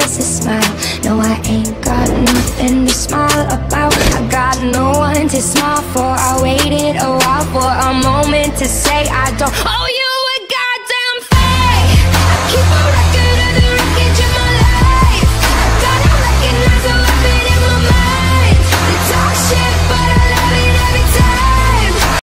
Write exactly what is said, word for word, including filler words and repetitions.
face a smile. No, I ain't got nothing to smile about. I got no one to smile for. I waited a while for a moment to say I don't. Oh,